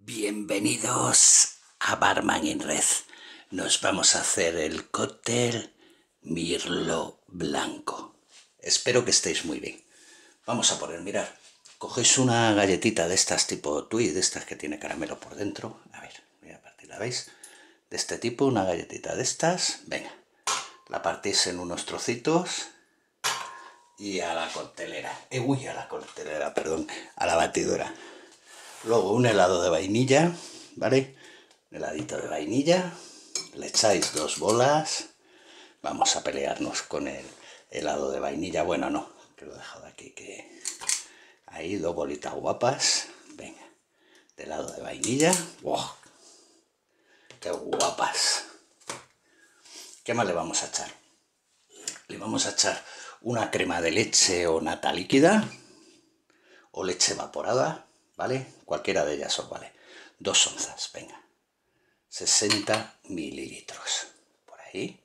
Bienvenidos a Barman in Red. Nos vamos a hacer el cóctel Mirlo Blanco. Espero que estéis muy bien. Vamos a poner, mirad, cogéis una galletita de estas tipo Tui, de estas que tiene caramelo por dentro. A ver, voy a partir, ¿la veis? De este tipo, una galletita de estas. Venga, la partís en unos trocitos y a la coctelera. A la batidora. Luego un helado de vainilla, ¿vale? Un heladito de vainilla. Le echáis 2 bolas. Vamos a pelearnos con el helado de vainilla. Bueno, no, que lo he dejado aquí. Que ahí 2 bolitas guapas. Venga, de helado de vainilla. ¡Wow! ¡Qué guapas! ¿Qué más le vamos a echar? Le vamos a echar una crema de leche o nata líquida o leche evaporada, ¿vale? Cualquiera de ellas os vale. 2 onzas, venga. 60 mililitros. Por ahí.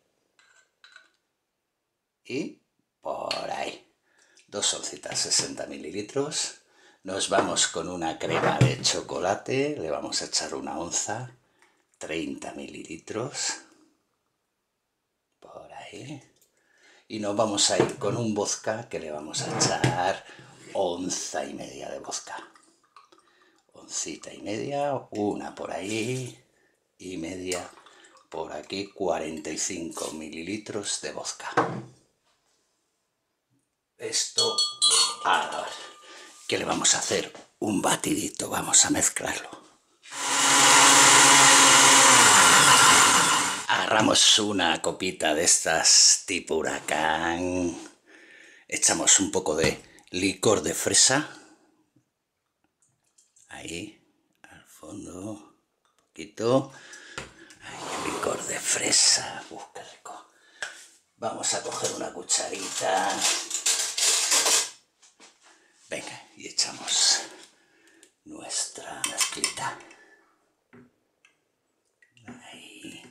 Y por ahí. 2 oncitas, 60 mililitros. Nos vamos con una crema de chocolate. Le vamos a echar 1 onza. 30 mililitros. Por ahí. Y nos vamos a ir con un vodka que le vamos a echar 1,5 onzas de vodka. 1,5 onzas, una por ahí y media por aquí, 45 mililitros de vodka. Esto, ahora, ¿qué le vamos a hacer? Un batidito, vamos a mezclarlo. Agarramos una copita de estas tipo huracán, echamos un poco de licor de fresa, ahí, al fondo, un poquito, ahí, licor de fresa, qué rico. Vamos a coger una cucharita, venga, y echamos nuestra mezclita. Ahí.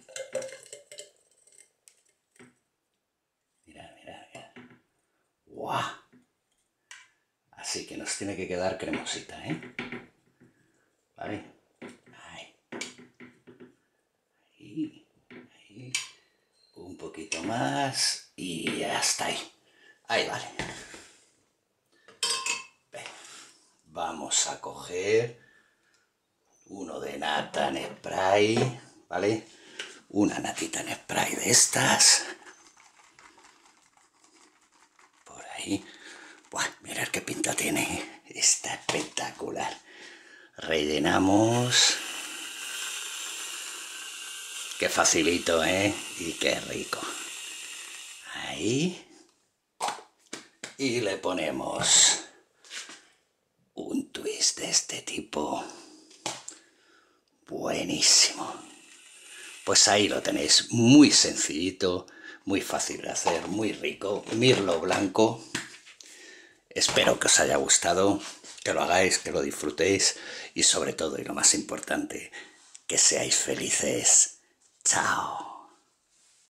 Mira, mira, mira. ¡Guau! Así que nos tiene que quedar cremosita, ¿eh? ¿Vale? Ahí. Ahí. Ahí. Un poquito más y ya está ahí. Ahí vale. Vamos a coger uno de nata en spray, ¿vale? Una natita en spray de estas. Por ahí. Buah, mirad qué pinta tiene. Está espectacular. Rellenamos. Qué facilito, ¿eh? Y qué rico. Ahí. Y le ponemos un twist de este tipo. Buenísimo. Pues ahí lo tenéis. Muy sencillito, muy fácil de hacer, muy rico. Mirlo blanco. Espero que os haya gustado, que lo hagáis, que lo disfrutéis y sobre todo, y lo más importante, que seáis felices. Chao.